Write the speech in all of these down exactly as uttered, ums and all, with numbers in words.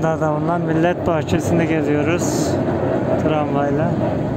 Ankara'da bulunan Millet Bahçesi'ni geziyoruz tramvayla.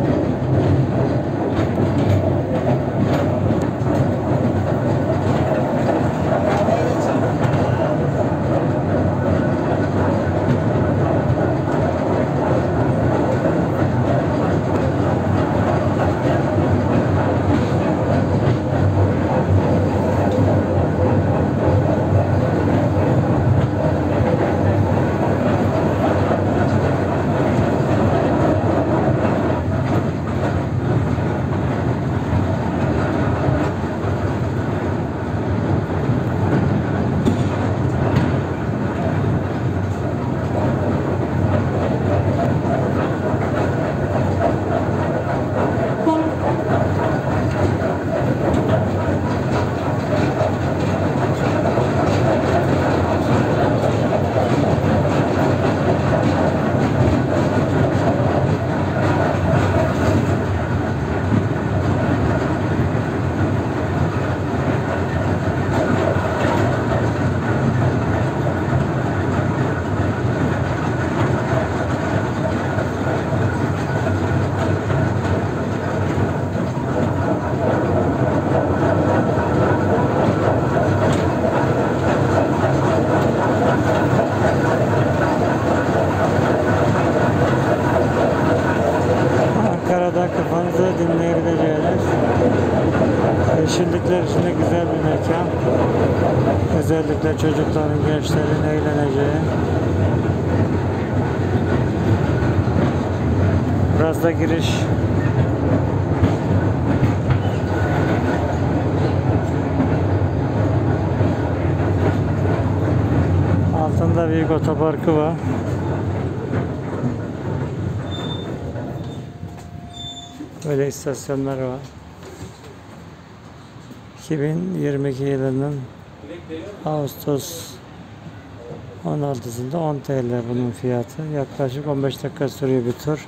Ankara'da kafanızı dinleyebileceğiniz, yeşillikler içinde güzel bir mekan. Özellikle çocukların, gençlerin eğleneceği. Biraz da giriş. Altında büyük otoparkı var. Böyle istasyonları var. iki bin yirmi iki yılının Ağustos on altısında on T L bunun fiyatı. Yaklaşık on beş dakika sürüyor bir tur.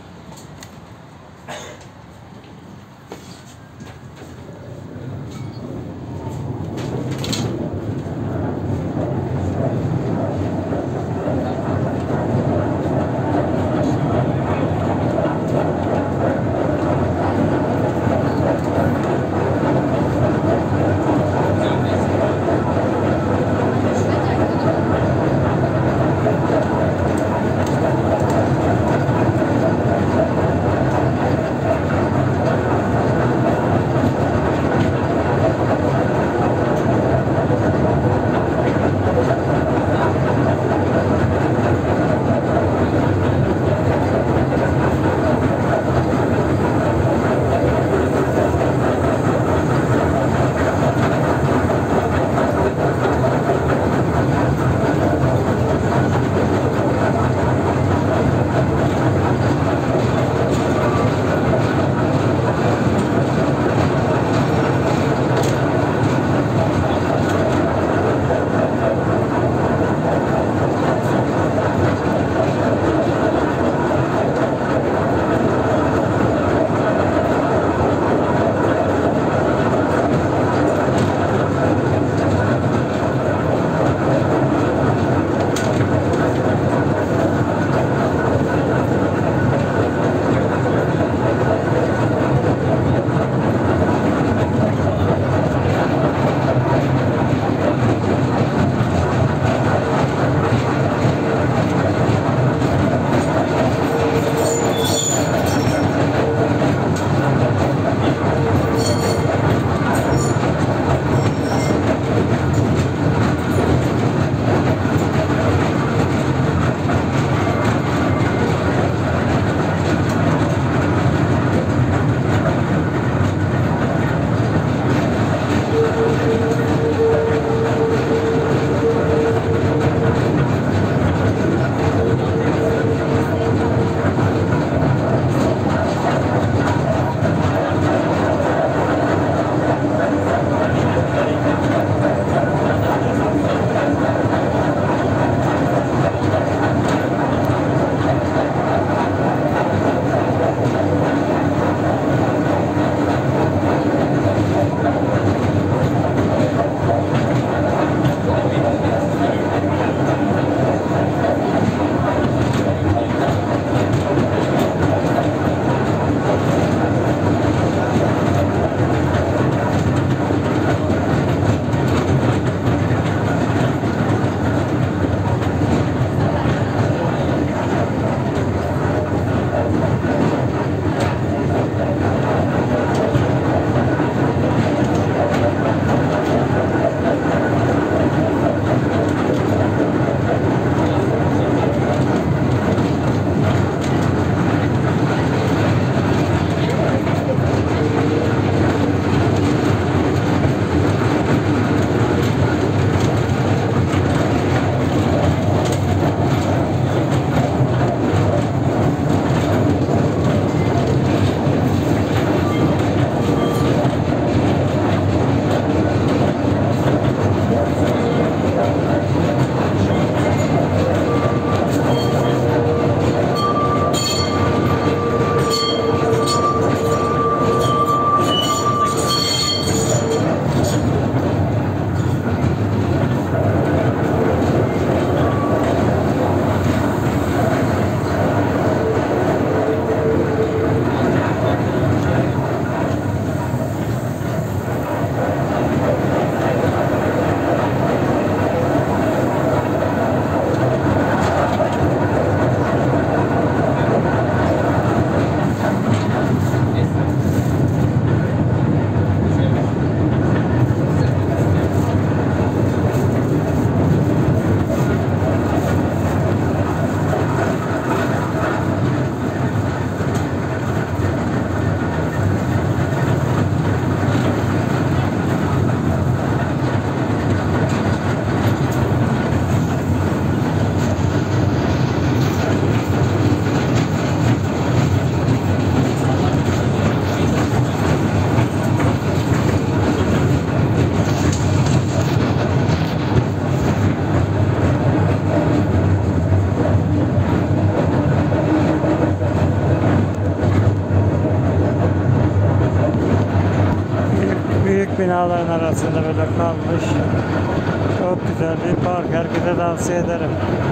binaların arasında böyle kalmış. Çok güzel bir park. Herkese tavsiye ederim.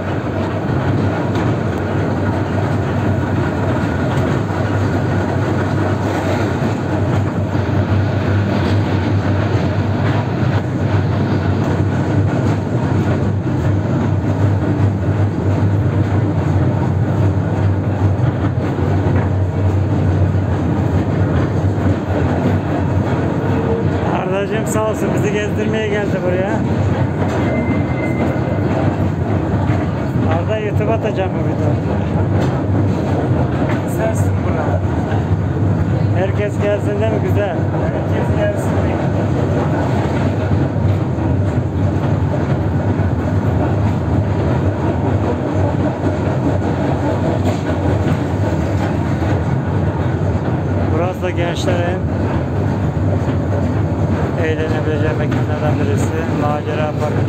Ardacığım sağ olsun bizi gezdirmeye geldi buraya. Arda YouTube atacağım bu video. İzlersin buraları. Herkes gelsin değil mi? Güzel. Herkes gelsin. Burası da gençlerin eğlenebileceği mekanlardan birisi. Macera Park.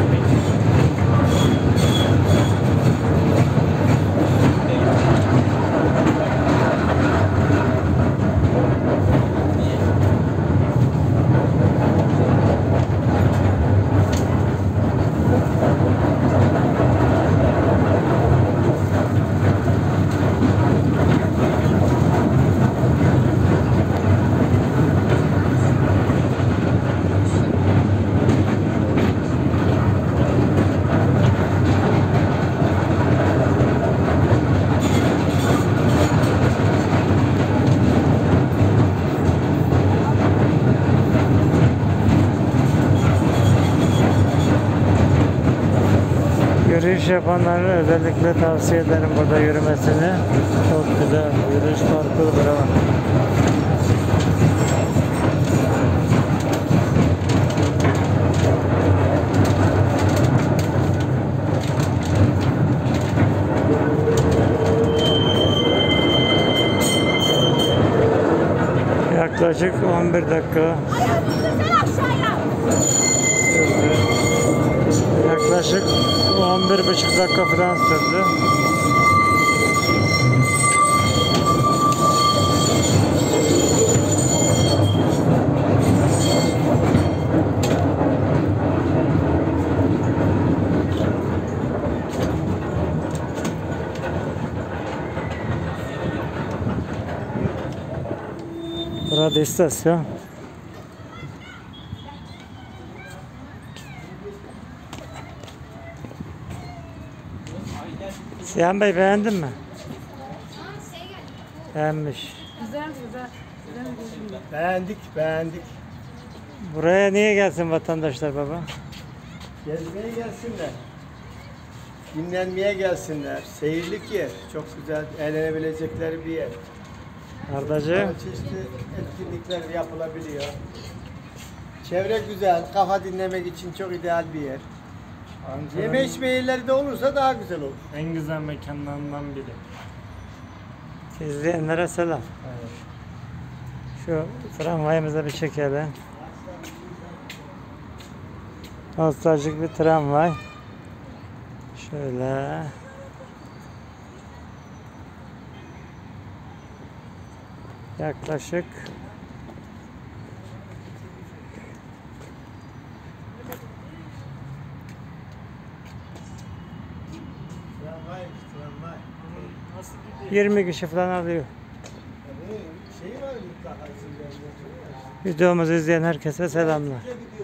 Yürüyüş yapanların özellikle tavsiye ederim burada yürümesini. Çok güzel yürüyüş parkuru bravo. Yaklaşık on bir dakika. Yaklaşık on bir buçuk dakika falan sürdü. Burada istasyon. Sihan Bey beğendin mi? Beğenmiş. Güzel güzel. Güzel güzel. Beğendik, beğendik. Buraya niye gelsin vatandaşlar baba? Gezmeye gelsinler. Dinlenmeye gelsinler. Seyirlik yer. Çok güzel, eğlenebilecekleri bir yer. Ardacığım. Çeşitli etkinlikler yapılabiliyor. Çevre güzel, kafa dinlemek için çok ideal bir yer. Yeme içme yerleri de olursa daha güzel olur. En güzel mekanlarından biri. İzleyenlere selam. Evet. Şu tramvayımıza bir çekelim. Nostaljik bir tramvay. Şöyle. Yaklaşık Tramvay, tramvay. Nasıl gidiyor? yirmi kişi falan alıyor. Şey var mutlaka içinde. Videomuzu izleyen herkese selamlar. Gidiyor.